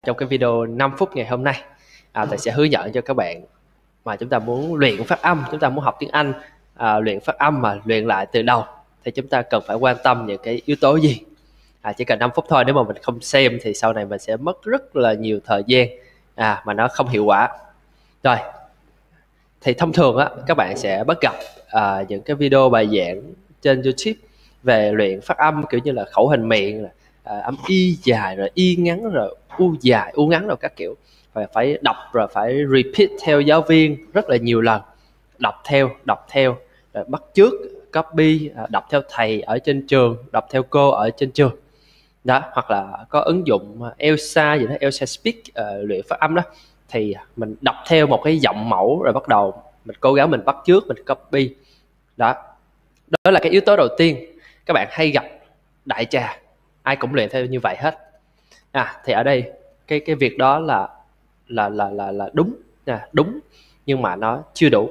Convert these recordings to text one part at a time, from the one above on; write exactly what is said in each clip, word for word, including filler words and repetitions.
Trong cái video năm phút ngày hôm nay, à, thầy sẽ hướng dẫn cho các bạn mà chúng ta muốn luyện phát âm, chúng ta muốn học tiếng Anh, à, luyện phát âm mà luyện lại từ đầu thì chúng ta cần phải quan tâm những cái yếu tố gì. À, chỉ cần năm phút thôi, nếu mà mình không xem thì sau này mình sẽ mất rất là nhiều thời gian à, mà nó không hiệu quả. Rồi, thì thông thường á, các bạn sẽ bắt gặp à, những cái video bài giảng trên YouTube về luyện phát âm kiểu như là khẩu hình miệng, à, âm y dài rồi y ngắn rồi u dài u ngắn rồi các kiểu, và phải đọc rồi phải repeat theo giáo viên rất là nhiều lần, đọc theo đọc theo rồi bắt chước copy, à, đọc theo thầy ở trên trường, đọc theo cô ở trên trường đó, hoặc là có ứng dụng Elsa gì đó, Elsa Speak, uh, luyện phát âm đó, thì mình đọc theo một cái giọng mẫu rồi bắt đầu mình cố gắng mình bắt chước, mình copy đó. Đó là cái yếu tố đầu tiên các bạn hay gặp đại trà, ai cũng luyện theo như vậy hết. À, thì ở đây cái cái việc đó là là là là là đúng à, đúng nhưng mà nó chưa đủ.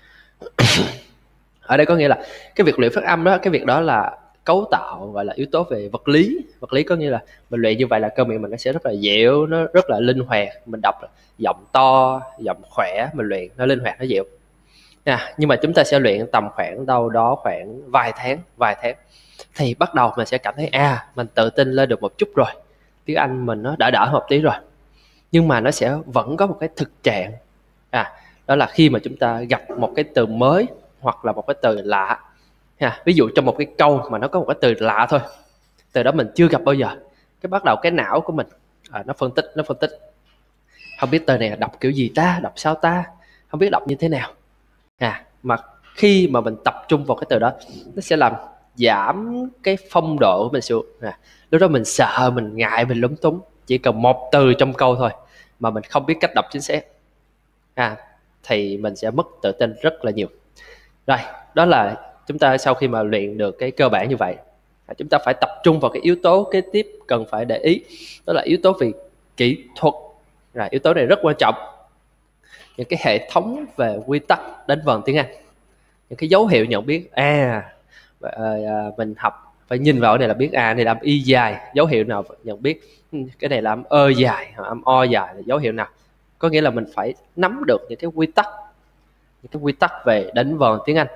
Ở đây có nghĩa là cái việc luyện phát âm đó, cái việc đó là cấu tạo, gọi là yếu tố về vật lý. Vật lý có nghĩa là mình luyện như vậy là cơ miệng mình nó sẽ rất là dẻo, nó rất là linh hoạt, mình đọc giọng to, giọng khỏe, mình luyện nó linh hoạt, nó dẻo. À, nhưng mà chúng ta sẽ luyện tầm khoảng đâu đó khoảng vài tháng, vài tháng thì bắt đầu mình sẽ cảm thấy à, mình tự tin lên được một chút rồi, tiếng Anh mình nó đỡ đỡ một tí rồi. Nhưng mà nó sẽ vẫn có một cái thực trạng, à, đó là khi mà chúng ta gặp một cái từ mới hoặc là một cái từ lạ, à, ví dụ trong một cái câu mà nó có một cái từ lạ thôi, từ đó mình chưa gặp bao giờ, cái bắt đầu cái não của mình à, nó phân tích, nó phân tích không biết từ này đọc kiểu gì ta, đọc sao ta, không biết đọc như thế nào. À, mà khi mà mình tập trung vào cái từ đó, nó sẽ làm giảm cái phong độ của mình xuống. À, lúc đó mình sợ, mình ngại, mình lúng túng, chỉ cần một từ trong câu thôi mà mình không biết cách đọc chính xác, à, thì mình sẽ mất tự tin rất là nhiều. Rồi, đó là chúng ta sau khi mà luyện được cái cơ bản như vậy, à, chúng ta phải tập trung vào cái yếu tố kế tiếp cần phải để ý, đó là yếu tố về kỹ thuật. Rồi, yếu tố này rất quan trọng. Những cái hệ thống về quy tắc đánh vần tiếng Anh, những cái dấu hiệu nhận biết, à, à mình học phải nhìn vào cái này là biết à này là âm y dài, dấu hiệu nào nhận biết cái này là âm ơ dài, âm o dài là dấu hiệu nào. Có nghĩa là mình phải nắm được những cái quy tắc, những cái quy tắc về đánh vần tiếng Anh.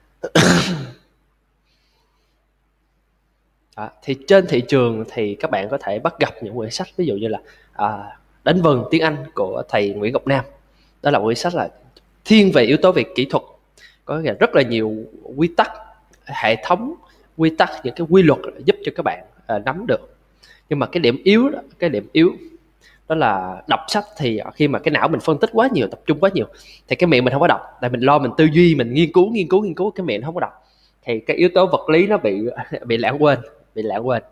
À, thì trên thị trường thì các bạn có thể bắt gặp những quyển sách, ví dụ như là à, đánh vần tiếng Anh của thầy Nguyễn Ngọc Nam. Đó là quyển sách là thiên về yếu tố về kỹ thuật, có rất là nhiều quy tắc, hệ thống quy tắc, những cái quy luật giúp cho các bạn à, nắm được. Nhưng mà cái điểm yếu đó, cái điểm yếu đó là đọc sách thì khi mà cái não mình phân tích quá nhiều, tập trung quá nhiều thì cái miệng mình không có đọc, tại mình lo mình tư duy, mình nghiên cứu nghiên cứu nghiên cứu cái miệng không có đọc, thì cái yếu tố vật lý nó bị bị lãng quên, bị lãng quên.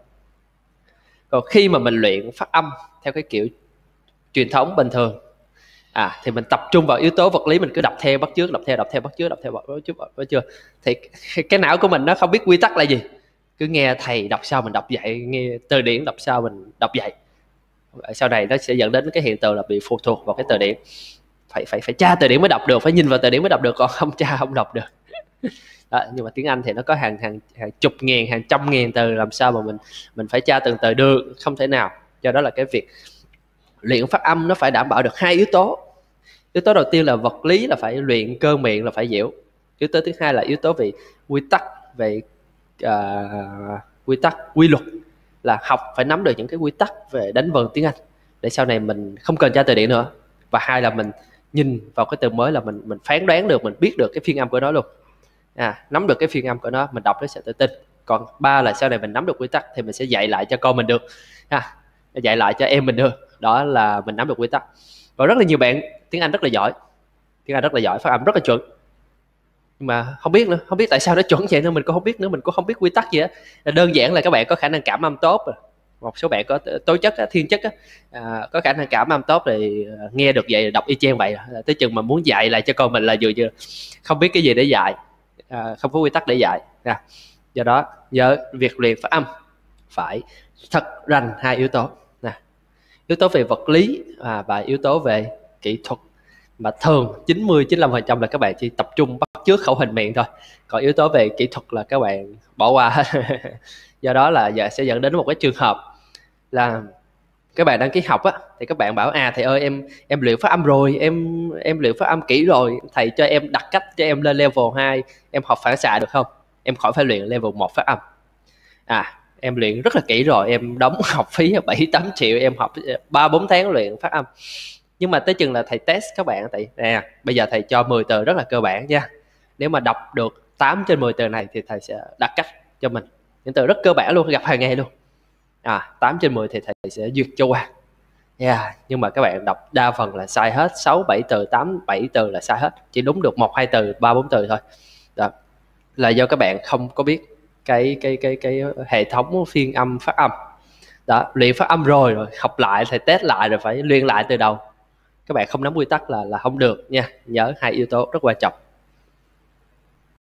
Còn khi mà mình luyện phát âm theo cái kiểu truyền thống bình thường, à, thì mình tập trung vào yếu tố vật lý, mình cứ đọc theo bắt chước, đọc theo đọc theo bắt chước, đọc theo bắt chước, bắt chước, thì cái não của mình nó không biết quy tắc là gì, cứ nghe thầy đọc sao mình đọc vậy, nghe từ điển đọc sao mình đọc vậy. Sau này nó sẽ dẫn đến cái hiện tượng là bị phụ thuộc vào cái từ điển, phải phải phải tra từ điển mới đọc được, phải nhìn vào từ điển mới đọc được, còn không tra không đọc được. Đó, nhưng mà tiếng Anh thì nó có hàng hàng hàng chục ngàn, hàng trăm ngàn từ, làm sao mà mình mình phải tra từng từ được, không thể nào. Do đó là cái việc luyện phát âm nó phải đảm bảo được hai yếu tố. Yếu tố đầu tiên là vật lý, là phải luyện cơ miệng là phải dẻo. Yếu tố thứ hai là yếu tố về quy tắc, về uh, quy tắc, quy luật, là học phải nắm được những cái quy tắc về đánh vần tiếng Anh để sau này mình không cần tra từ điển nữa. Và hai là mình nhìn vào cái từ mới là mình mình phán đoán được, mình biết được cái phiên âm của nó luôn, à, nắm được cái phiên âm của nó, mình đọc nó sẽ tự tin. Còn ba là sau này mình nắm được quy tắc thì mình sẽ dạy lại cho con mình được, à, dạy lại cho em mình được, đó là mình nắm được quy tắc. Và rất là nhiều bạn tiếng Anh rất là giỏi, tiếng Anh rất là giỏi, phát âm rất là chuẩn, nhưng mà không biết nữa, không biết tại sao nó chuẩn vậy nữa, mình cũng không biết nữa, mình cũng không biết quy tắc gì á. Đơn giản là các bạn có khả năng cảm âm tốt rồi, một số bạn có tố chất á, thiên chất á, à, có khả năng cảm âm tốt thì nghe được vậy, đọc y chang vậy. Tới chừng mà muốn dạy lại cho con mình là vừa chưa không biết cái gì để dạy, à, không có quy tắc để dạy. À, do đó nhớ việc luyện phát âm phải thật rành hai yếu tố, à, yếu tố về vật lý à, và yếu tố về kỹ thuật. Mà thường chín mươi đến chín mươi lăm phần trăm là các bạn chỉ tập trung bắt chước khẩu hình miệng thôi, còn yếu tố về kỹ thuật là các bạn bỏ qua hết. Do đó là giờ sẽ dẫn đến một cái trường hợp là các bạn đăng ký học á, thì các bạn bảo à thầy ơi em em luyện phát âm rồi, em em luyện phát âm kỹ rồi, thầy cho em đặt cách cho em lên level hai, em học phản xạ được không, em khỏi phải luyện level một phát âm. À em luyện rất là kỹ rồi, em đóng học phí bảy tám triệu, em học ba bốn tháng luyện phát âm. Nhưng mà tới chừng là thầy test các bạn, thầy nè bây giờ thầy cho mười từ rất là cơ bản nha, nếu mà đọc được tám trên mười từ này thì thầy sẽ đặt cách cho mình những từ rất cơ bản luôn, gặp hàng ngày luôn. À tám trên mười thì thầy sẽ duyệt cho qua. Yeah. Nhưng mà các bạn đọc đa phần là sai hết, sáu bảy từ, tám bảy từ là sai hết, chỉ đúng được một hai từ, ba bốn từ thôi. Đó là do các bạn không có biết cái cái cái cái hệ thống phiên âm phát âm. Đó, luyện phát âm rồi rồi học lại thầy test lại rồi phải luyện lại từ đầu. Các bạn không nắm quy tắc là là không được nha. Nhớ hai yếu tố rất quan trọng.